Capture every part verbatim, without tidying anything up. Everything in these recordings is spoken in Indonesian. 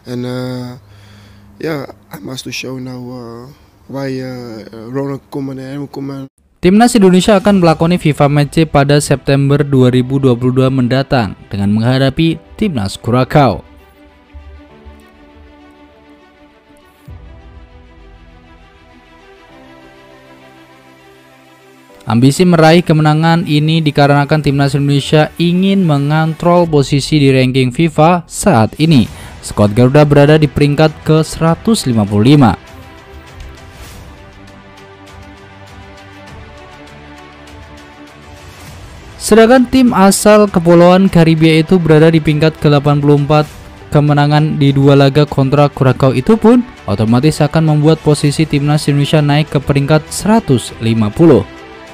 and uh, yeah, I must to show now uh, why uh, Ronald Koeman and Koeman. Timnas Indonesia akan melakoni FIFA Matchday pada September dua ribu dua puluh dua mendatang dengan menghadapi Timnas Curaçao. Ambisi meraih kemenangan ini dikarenakan Timnas Indonesia ingin mengontrol posisi di ranking FIFA saat ini. Skuad Garuda berada di peringkat ke seratus lima puluh lima. Sedangkan tim asal Kepulauan Karibia itu berada di peringkat ke delapan puluh empat. Kemenangan di dua laga kontra Curaçao itu pun otomatis akan membuat posisi Timnas Indonesia naik ke peringkat seratus lima puluh.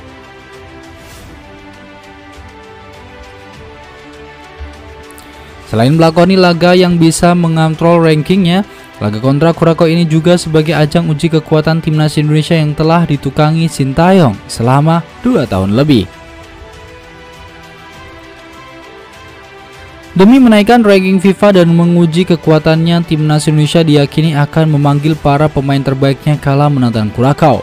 Selain melakoni laga yang bisa mengontrol rankingnya, laga kontra Curaçao ini juga sebagai ajang uji kekuatan Timnas Indonesia yang telah ditukangi Sintayong selama dua tahun lebih. Demi menaikkan ranking FIFA dan menguji kekuatannya, Timnas Indonesia diyakini akan memanggil para pemain terbaiknya kala menantang Curaçao.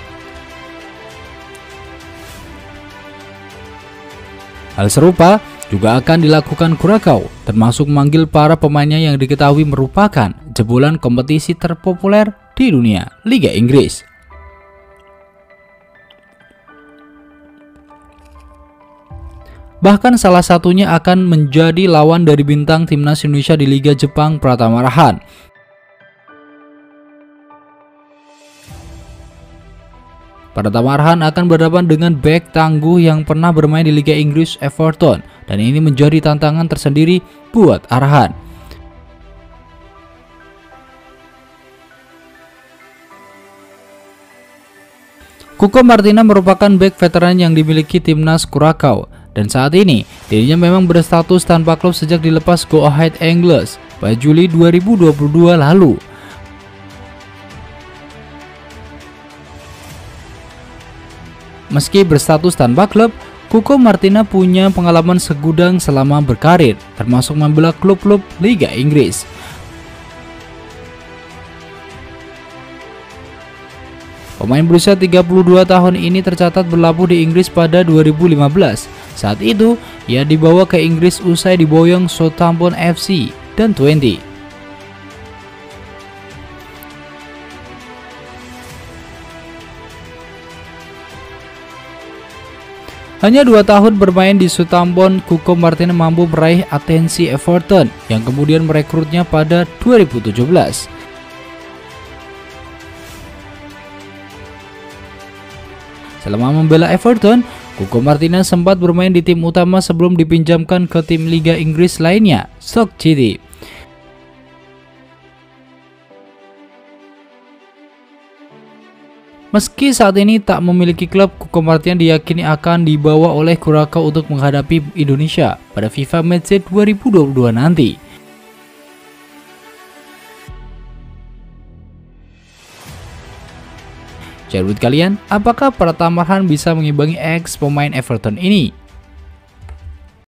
Hal serupa juga akan dilakukan Curaçao, termasuk memanggil para pemainnya yang diketahui merupakan jebolan kompetisi terpopuler di dunia, Liga Inggris. Bahkan salah satunya akan menjadi lawan dari bintang Timnas Indonesia di Liga Jepang, Pratama Arhan. Pratama Arhan akan berhadapan dengan bek tangguh yang pernah bermain di Liga Inggris Everton, dan ini menjadi tantangan tersendiri buat Arhan. Cuco Martina merupakan bek veteran yang dimiliki Timnas Curaçao, dan saat ini dirinya memang berstatus tanpa klub sejak dilepas Go Ahead Eagles pada Juli dua ribu dua puluh dua lalu. Meski berstatus tanpa klub, Cuco Martina punya pengalaman segudang selama berkarir, termasuk membela klub-klub Liga Inggris. Pemain berusia tiga puluh dua tahun ini tercatat berlabuh di Inggris pada dua ribu lima belas. Saat itu, ia dibawa ke Inggris usai diboyong Southampton F C dan Twente. Hanya dua tahun bermain di Southampton, Cuco Martina mampu meraih atensi Everton yang kemudian merekrutnya pada dua ribu tujuh belas. Selama membela Everton, Cuco Martina sempat bermain di tim utama sebelum dipinjamkan ke tim Liga Inggris lainnya, Stoke City. Meski saat ini tak memiliki klub, Cuco Martina diyakini akan dibawa oleh Curaçao untuk menghadapi Indonesia pada FIFA Matchday dua ribu dua puluh dua nanti. Jadi menurut kalian, apakah Pratama Arhan bisa mengimbangi ex pemain Everton ini?